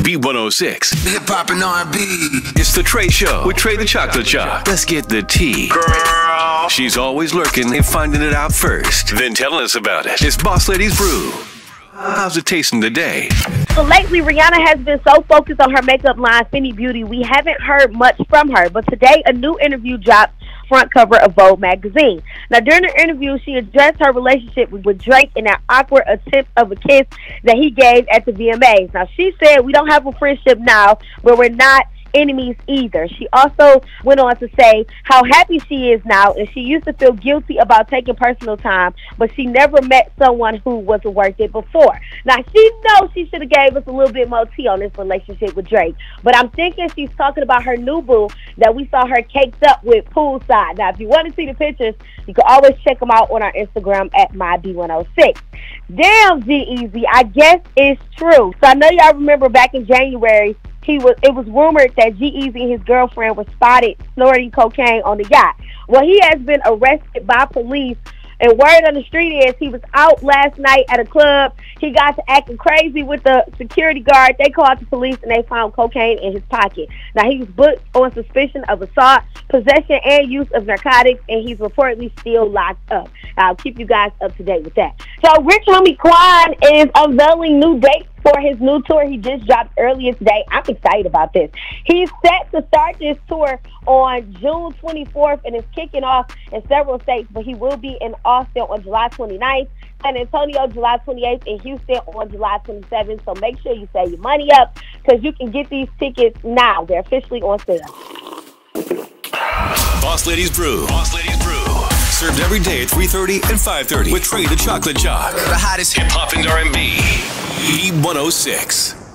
B106. Hip hop and R&B. It's the Trey Show with Trey the Chocolate Chop. Let's get the tea. Girl. She's always lurking and finding it out first, then telling us about it. It's Boss Lady's Brew. How's it tasting today? So lately, Rihanna has been so focused on her makeup line, Fenty Beauty, we haven't heard much from her. But today, a new interview dropped front cover of Vogue magazine. Now, during the interview, she addressed her relationship with Drake and that awkward attempt of a kiss that he gave at the VMAs. Now, she said, "We don't have a friendship now, but we're not enemies either." She also went on to say how happy she is now, and she used to feel guilty about taking personal time, but she never met someone who was worth it before. Now, she knows she should have gave us a little bit more tea on this relationship with Drake, but I'm thinking she's talking about her new boo that we saw her caked up with poolside. Now, if you want to see the pictures, you can always check them out on our Instagram at myB106. Damn, G-Eazy, I guess it's true. So I know y'all remember back in January, it was rumored that G-Eazy and his girlfriend were spotted snorting cocaine on the yacht. Well, he has been arrested by police, and word on the street is he was out last night at a club. He got to acting crazy with the security guard. They called the police, and they found cocaine in his pocket. Now, he was booked on suspicion of assault, possession, and use of narcotics, and he's reportedly still locked up. I'll keep you guys up to date with that. So, Rich Homie Quan is unveiling new dates for his new tour he just dropped earlier today. I'm excited about this. He's set to start this tour on June 24th and is kicking off in several states, but he will be in Austin on July 29th, San Antonio July 28th, and Houston on July 27th. So make sure you save your money up because you can get these tickets now. They're officially on sale. Boss Lady's Brew. Boss Lady's Brew. Served every day at 3:30 and 5:30 with Trey the Chocolate Chop. The hottest hip hop and R&B. B106.